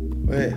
Ouais.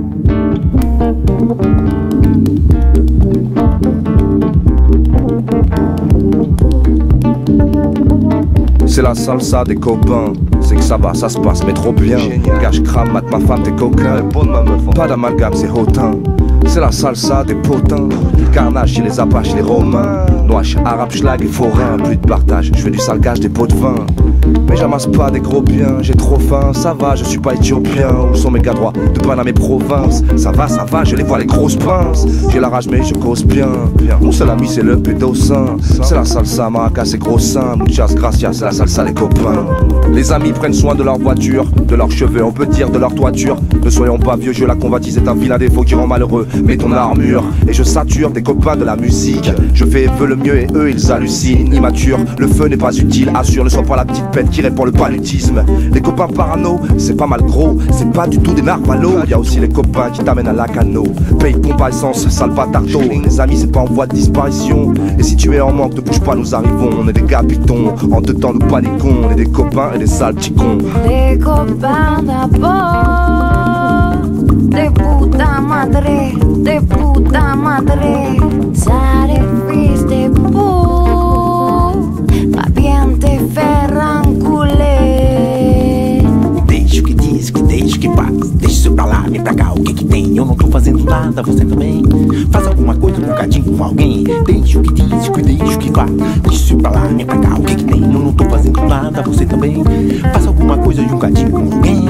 C'est la salsa des copains, c'est que ça va, ça se passe, mais trop bien. Gars, je crame, mate ma femme, t'es coquin. Pas d'amalgame, c'est hautain. C'est la salsa des potins. Carnage chez les Apaches, les Romains. Noache, arabe, schlag et forain. Plus de partage, je fais du salgage, des pots de vin. Mais j'amasse pas des gros biens, j'ai trop faim, ça va, je suis pas éthiopien. Où sont mes gars droits de Paname et province? Ça va, je les vois les grosses pinces. J'ai la rage mais je cause bien. Mon seul ami c'est le pédocin. C'est la salsa, maracas c'est gros sein. Muchas gracias, c'est la salsa les copains. Les amis prennent soin de leur voiture, de leurs cheveux, on peut dire de leur toiture. Ne soyons pas vieux jeu, la convoitise est un vilain défaut qui rend malheureux. Mets ton armure et je sature des copains de la musique. Je fais veux le mieux et eux ils hallucinent. Immature, le feu n'est pas utile, assure, ne sois pas la petite pète qui répand le paludisme. Les copains parano, c'est pas mal gros, c'est pas du tout des narvalos. Y'a aussi les copains qui t'amènent à la cano. Paye pompe à essence, sale patardo. Les amis c'est pas en voie de disparition. Et si tu es en manque, ne bouge pas, nous arrivons. On est des gars pitons, en deux temps nous paniquons. On est des copains et des sales petits cons. Des copains d'abord, de puta madre, de puta madre. Sacrifice de pa bien te ferranculé. Deixa o que diz, que deixa o que faz. Deixa isso pra lá, vem pra cá, o que que tem? Eu não tô fazendo nada, você também. Faz alguma coisa, um bocadinho com alguém. Deixa o que diz, que deixa o que faz. Deixa isso pra lá, vem pra cá, o que que tem? Eu não tô fazendo nada, você também. Faz alguma coisa de um bocadinho com alguém.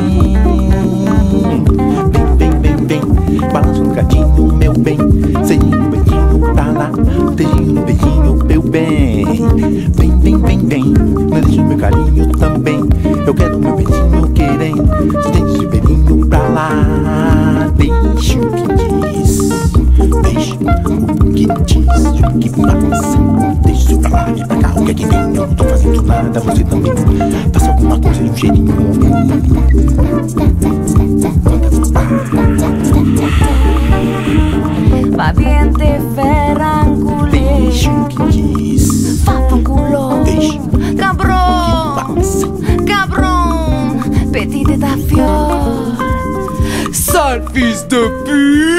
Vem, vem, vem, vem. Balança um bocadinho, meu bem. Selinho, beijinho, tá lá. Beijinho, beijinho, meu bem. Vem, vem, vem, vem. Não deixa o meu carinho também. Eu quero meu beijinho querendo. Deixa esse beijinho pra lá. Deixa o que diz. Deixa o que diz. O que faz. Deixa isso pra lá, vem pra cá. O que é que vem? Eu não tô fazendo nada, você também. Faça alguma coisa de um cheirinho. Pa bien te ferranculé. Deixa o que diz. Fafanculo. Deixa Cabrón, cabrón. Petite ta fiole. Sale fils de pute!